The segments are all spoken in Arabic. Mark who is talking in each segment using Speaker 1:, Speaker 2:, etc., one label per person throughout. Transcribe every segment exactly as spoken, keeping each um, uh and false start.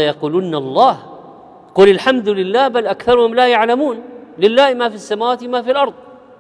Speaker 1: يقولون الله قل الحمد لله بل أكثرهم لا يعلمون لله ما في السماوات ما في الأرض.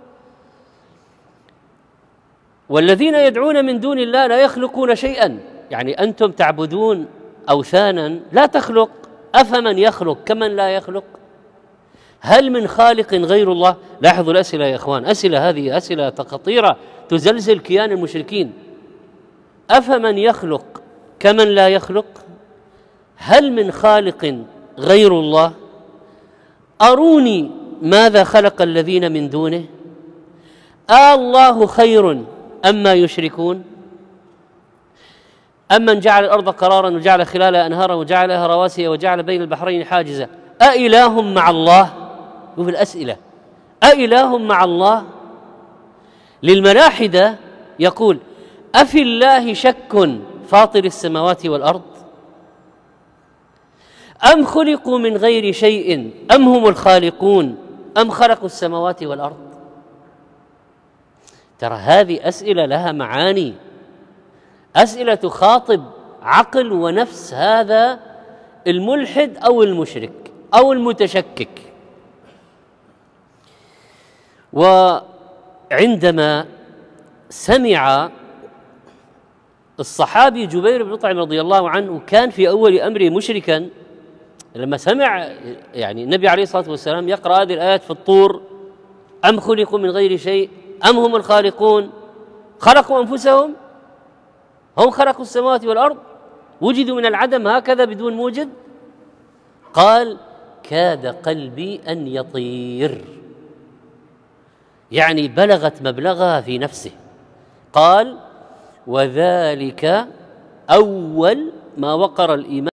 Speaker 1: والذين يدعون من دون الله لا يخلقون شيئا، يعني أنتم تعبدون أوثانا لا تخلق، أفمن يخلق كمن لا يخلق؟ هل من خالق غير الله؟ لاحظوا الأسئلة يا إخوان، أسئلة هذه أسئلة خطيرة تزلزل كيان المشركين. أفمن يخلق كمن لا يخلق؟ هل من خالق غير الله؟ أروني ماذا خلق الذين من دونه؟ آه الله خير أما يشركون؟ أمن جعل الأرض قرارا وجعل خلالها أنهارا وجعلها رواسي وجعل بين البحرين حاجزا أإله مع الله؟ شوف الأسئلة، أإله مع الله؟ للملاحدة يقول أفي الله شك فاطر السماوات والأرض أم خلقوا من غير شيء أم هم الخالقون أم خلقوا السماوات والأرض؟ ترى هذه أسئلة لها معاني، أسئلة تخاطب عقل ونفس هذا الملحد أو المشرك أو المتشكك. وعندما سمع الصحابي جبير بن مطعم رضي الله عنه، كان في أول أمره مشركا، لما سمع يعني النبي عليه الصلاة والسلام يقرأ هذه الآيات في الطور أم خلقوا من غير شيء أم هم الخالقون، خلقوا أنفسهم، هم خلقوا السماوات والأرض، وجدوا من العدم هكذا بدون موجد، قال كاد قلبي أن يطير، يعني بلغت مبلغها في نفسه. قال وذلك أول ما وقر الإيمان